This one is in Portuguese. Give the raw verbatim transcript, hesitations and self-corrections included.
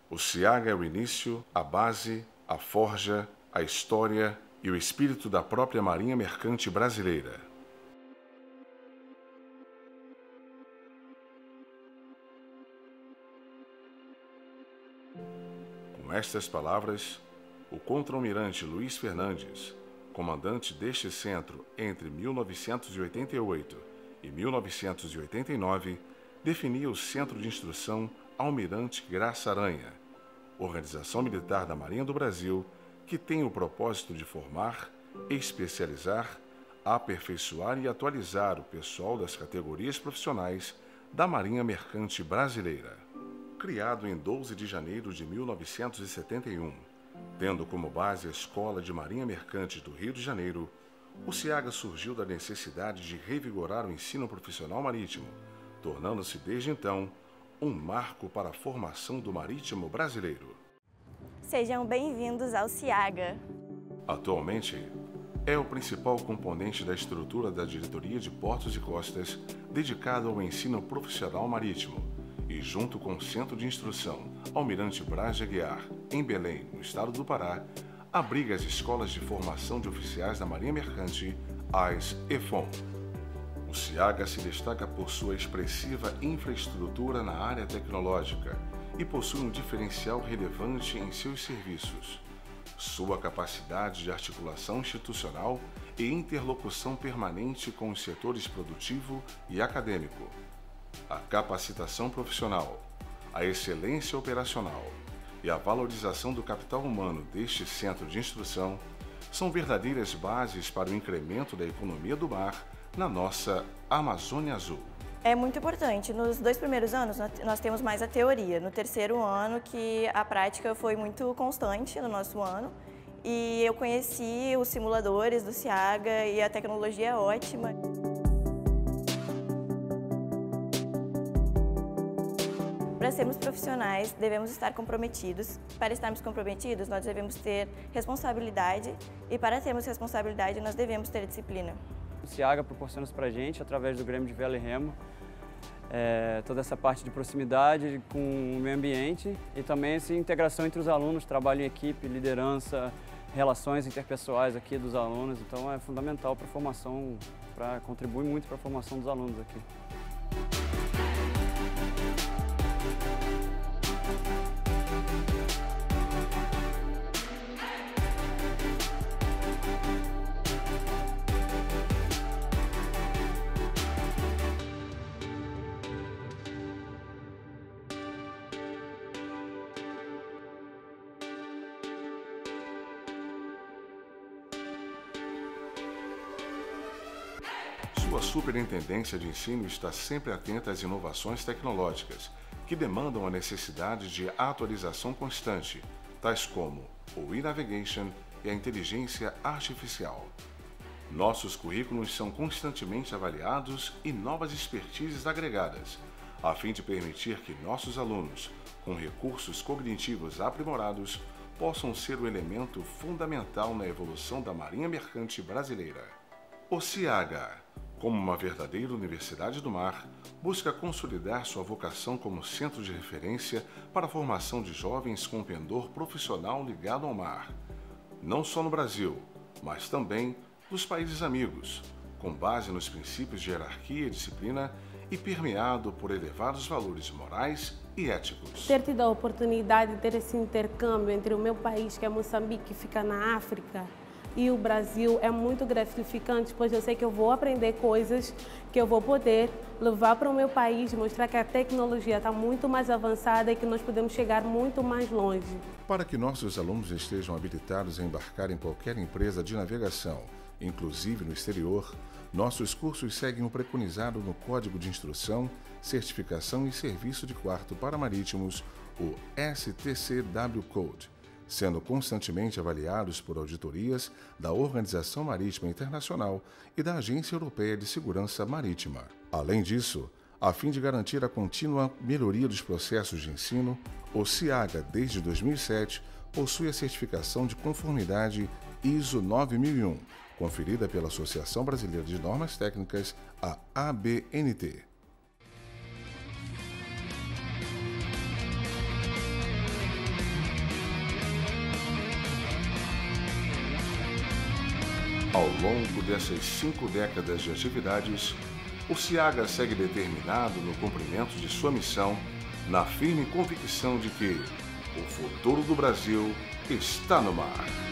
O SIAGA é o início, a base, a forja, a história e o espírito da própria Marinha Mercante brasileira. Com estas palavras, o contra-almirante Luiz Fernandes, comandante deste centro entre mil novecentos e oitenta e oito e mil novecentos e oitenta e nove, definia o Centro de Instrução Almirante Graça Aranha, organização militar da Marinha do Brasil que tem o propósito de formar, especializar, aperfeiçoar e atualizar o pessoal das categorias profissionais da Marinha Mercante brasileira. Criado em doze de janeiro de mil novecentos e setenta e um, tendo como base a Escola de Marinha Mercante do Rio de Janeiro, o SIAGA surgiu da necessidade de revigorar o ensino profissional marítimo, tornando-se desde então um marco para a formação do marítimo brasileiro. Sejam bem-vindos ao SIAGA. Atualmente, é o principal componente da estrutura da Diretoria de Portos e Costas dedicada ao ensino profissional marítimo, e junto com o Centro de Instrução Almirante Braz de Aguiar, em Belém, no estado do Pará, abriga as escolas de formação de oficiais da Marinha Mercante, A S e F O M. O SIAGA se destaca por sua expressiva infraestrutura na área tecnológica e possui um diferencial relevante em seus serviços. Sua capacidade de articulação institucional e interlocução permanente com os setores produtivo e acadêmico, a capacitação profissional, a excelência operacional e a valorização do capital humano deste centro de instrução são verdadeiras bases para o incremento da economia do mar na nossa Amazônia Azul. É muito importante. Nos dois primeiros anos nós temos mais a teoria. No terceiro ano que a prática foi muito constante no nosso ano e eu conheci os simuladores do SIAGA e a tecnologia é ótima. Para sermos profissionais, devemos estar comprometidos. Para estarmos comprometidos, nós devemos ter responsabilidade e para termos responsabilidade, nós devemos ter disciplina. O SIAGA proporciona isso para a gente, através do Grêmio de Vela e Remo, é, toda essa parte de proximidade com o meio ambiente e também essa integração entre os alunos, trabalho em equipe, liderança, relações interpessoais aqui dos alunos. Então é fundamental para a formação, para contribuir muito para a formação dos alunos aqui. Sua Superintendência de Ensino está sempre atenta às inovações tecnológicas, que demandam a necessidade de atualização constante, tais como o e-navigation e a inteligência artificial. Nossos currículos são constantemente avaliados e novas expertises agregadas, a fim de permitir que nossos alunos, com recursos cognitivos aprimorados, possam ser o elemento fundamental na evolução da Marinha Mercante brasileira. O SIAGA, como uma verdadeira universidade do mar, busca consolidar sua vocação como centro de referência para a formação de jovens com pendor profissional ligado ao mar, não só no Brasil, mas também nos países amigos, com base nos princípios de hierarquia e disciplina e permeado por elevados valores morais e éticos. Ter tido a oportunidade de ter esse intercâmbio entre o meu país, que é Moçambique, que fica na África, e o Brasil é muito gratificante, pois eu sei que eu vou aprender coisas que eu vou poder levar para o meu país, mostrar que a tecnologia está muito mais avançada e que nós podemos chegar muito mais longe. Para que nossos alunos estejam habilitados a embarcar em qualquer empresa de navegação, inclusive no exterior, nossos cursos seguem o preconizado no Código de Instrução, Certificação e Serviço de Quarto para Marítimos, o S T C W Code, sendo constantemente avaliados por auditorias da Organização Marítima Internacional e da Agência Europeia de Segurança Marítima. Além disso, a fim de garantir a contínua melhoria dos processos de ensino, o SIAGA, desde dois mil e sete, possui a certificação de conformidade I S O nove mil e um, conferida pela Associação Brasileira de Normas Técnicas, a A B N T. Ao longo dessas cinco décadas de atividades, o SIAGA segue determinado no cumprimento de sua missão, na firme convicção de que o futuro do Brasil está no mar.